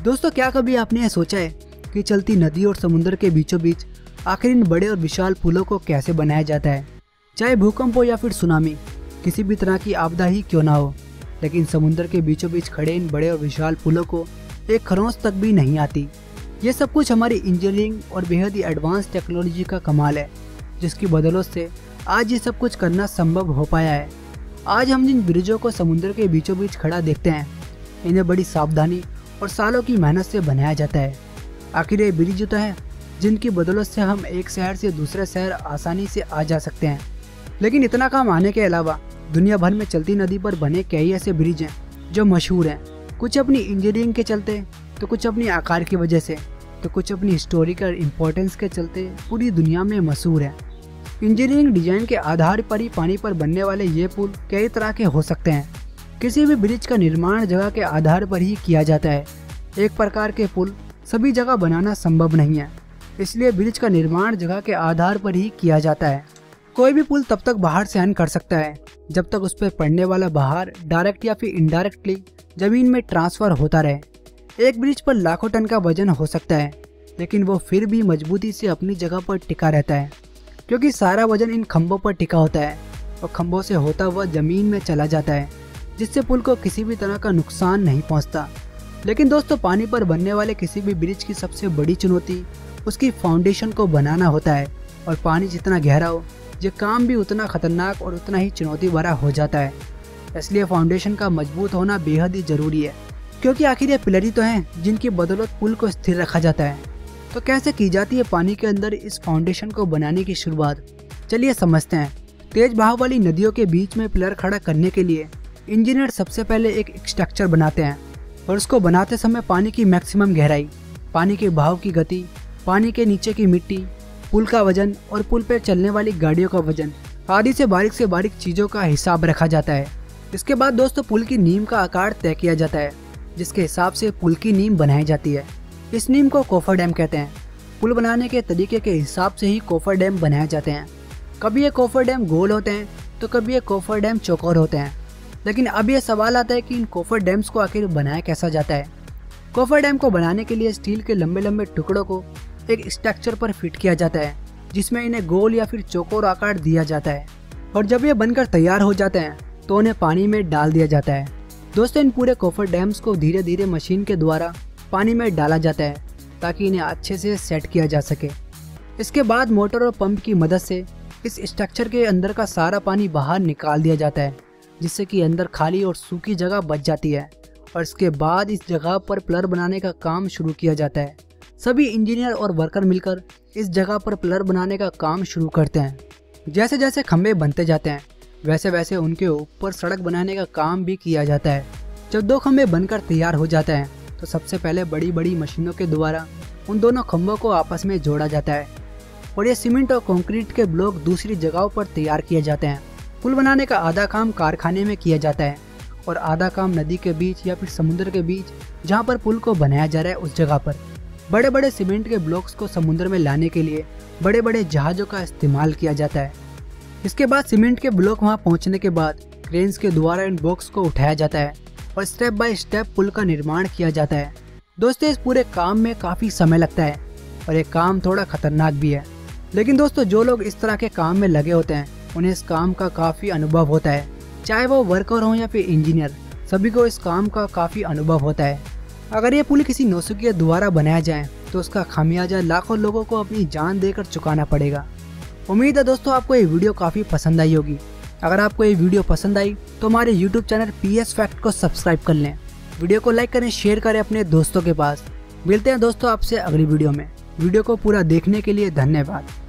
दोस्तों, क्या कभी आपने यह सोचा है कि चलती नदी और समुद्र के बीचों बीच आखिर इन बड़े और विशाल पुलों को कैसे बनाया जाता है? चाहे भूकंप हो या फिर सुनामी, किसी भी तरह की आपदा ही क्यों ना हो, लेकिन समुद्र के बीचों बीच खड़े इन बड़े और विशाल पुलों को एक खरोंच तक भी नहीं आती। ये सब कुछ हमारी इंजीनियरिंग और बेहद ही एडवांस टेक्नोलॉजी का कमाल है, जिसकी बदौलत से आज ये सब कुछ करना संभव हो पाया है। आज हम जिन ब्रिजों को समुद्र के बीचों बीच खड़ा देखते हैं, इन्हें बड़ी सावधानी और सालों की मेहनत से बनाया जाता है। आखिर ये ब्रिज तो हैं जिनकी बदौलत से हम एक शहर से दूसरे शहर आसानी से आ जा सकते हैं। लेकिन इतना काम आने के अलावा दुनिया भर में चलती नदी पर बने कई ऐसे ब्रिज हैं जो मशहूर हैं। कुछ अपनी इंजीनियरिंग के चलते, तो कुछ अपनी आकार की वजह से, तो कुछ अपनी हिस्टोरिकल इम्पोर्टेंस के चलते पूरी दुनिया में मशहूर है। इंजीनियरिंग डिजाइन के आधार पर ही पानी पर बनने वाले ये पुल कई तरह के हो सकते हैं। किसी भी ब्रिज का निर्माण जगह के आधार पर ही किया जाता है। एक प्रकार के पुल सभी जगह बनाना संभव नहीं है, इसलिए ब्रिज का निर्माण जगह के आधार पर ही किया जाता है। कोई भी पुल तब तक बाहर सहन कर सकता है जब तक उस पर पड़ने वाला बाहर डायरेक्ट या फिर इनडायरेक्टली जमीन में ट्रांसफर होता रहे। एक ब्रिज पर लाखों टन का वजन हो सकता है, लेकिन वो फिर भी मजबूती से अपनी जगह पर टिका रहता है, क्योंकि सारा वजन इन खंभों पर टिका होता है और खंभों से होता हुआ जमीन में चला जाता है, जिससे पुल को किसी भी तरह का नुकसान नहीं पहुंचता। लेकिन दोस्तों, पानी पर बनने वाले किसी भी ब्रिज की सबसे बड़ी चुनौती उसकी फाउंडेशन को बनाना होता है, और पानी जितना गहरा हो, ये काम भी उतना खतरनाक और उतना ही चुनौती भरा हो जाता है। इसलिए फाउंडेशन का मजबूत होना बेहद ही जरूरी है, क्योंकि आखिर ये पिलर ही तो हैं जिनकी बदौलत पुल को स्थिर रखा जाता है। तो कैसे की जाती है पानी के अंदर इस फाउंडेशन को बनाने की शुरुआत? चलिए समझते हैं। तेज बहाव वाली नदियों के बीच में पिलर खड़ा करने के लिए इंजीनियर सबसे पहले एक स्ट्रक्चर बनाते हैं, और उसको बनाते समय पानी की मैक्सिमम गहराई, पानी के बहाव की गति, पानी के नीचे की मिट्टी, पुल का वजन और पुल पर चलने वाली गाड़ियों का वजन आदि से बारीक चीज़ों का हिसाब रखा जाता है। इसके बाद दोस्तों, पुल की नींव का आकार तय किया जाता है, जिसके हिसाब से पुल की नींव बनाई जाती है। इस नींव को कोफर डैम कहते हैं। पुल बनाने के तरीके के हिसाब से ही कोफर डैम बनाए जाते हैं। कभी ये कोफर डैम गोल होते हैं, तो कभी ये कोफर डैम चौकोर होते हैं। लेकिन अब ये सवाल आता है कि इन कोफर डैम्स को आखिर बनाया कैसा जाता है। कोफर डैम को बनाने के लिए स्टील के लंबे लंबे टुकड़ों को एक स्ट्रक्चर पर फिट किया जाता है, जिसमें इन्हें गोल या फिर चौकोर आकार दिया जाता है, और जब ये बनकर तैयार हो जाते हैं तो उन्हें पानी में डाल दिया जाता है। दोस्तों, इन पूरे कोफर डैम्स को धीरे धीरे मशीन के द्वारा पानी में डाला जाता है, ताकि इन्हें अच्छे से सेट किया जा सके। इसके बाद मोटर और पंप की मदद से इस स्ट्रक्चर के अंदर का सारा पानी बाहर निकाल दिया जाता है, जिससे कि अंदर खाली और सूखी जगह बच जाती है, और इसके बाद इस जगह पर पिलर बनाने का काम शुरू किया जाता है। सभी इंजीनियर और वर्कर मिलकर इस जगह पर पिलर बनाने का काम शुरू करते हैं। जैसे जैसे खंभे बनते जाते हैं, वैसे वैसे उनके ऊपर सड़क बनाने का काम भी किया जाता है। जब दो खंभे बनकर तैयार हो जाते हैं, तो सबसे पहले बड़ी बड़ी मशीनों के द्वारा उन दोनों खंभों को आपस में जोड़ा जाता है, और ये सीमेंट और कंक्रीट के ब्लॉक दूसरी जगहों पर तैयार किए जाते हैं। पुल बनाने का आधा काम कारखाने में किया जाता है, और आधा काम नदी के बीच या फिर समुद्र के बीच जहाँ पर पुल को बनाया जा रहा है उस जगह पर। बड़े बड़े सीमेंट के ब्लॉक्स को समुद्र में लाने के लिए बड़े बड़े जहाज़ों का इस्तेमाल किया जाता है। इसके बाद सीमेंट के ब्लॉक वहाँ पहुँचने के बाद क्रेन्स के द्वारा इन बॉक्स को उठाया जाता है, और स्टेप बाय स्टेप पुल का निर्माण किया जाता है। दोस्तों, इस पूरे काम में काफ़ी समय लगता है, और ये काम थोड़ा खतरनाक भी है। लेकिन दोस्तों, जो लोग इस तरह के काम में लगे होते हैं, उन्हें इस काम का काफ़ी अनुभव होता है। चाहे वो वर्कर हो या फिर इंजीनियर, सभी को इस काम का काफ़ी अनुभव होता है। अगर ये पुल किसी नौसिखिया द्वारा बनाया जाए, तो उसका खामियाजा लाखों लोगों को अपनी जान देकर चुकाना पड़ेगा। उम्मीद है दोस्तों, आपको ये वीडियो काफ़ी पसंद आई होगी। अगर आपको ये वीडियो पसंद आई तो हमारे YouTube चैनल PS फैक्ट को सब्सक्राइब कर लें। वीडियो को लाइक करें, शेयर करें अपने दोस्तों के पास। मिलते हैं दोस्तों आपसे अगली वीडियो में। वीडियो को पूरा देखने के लिए धन्यवाद।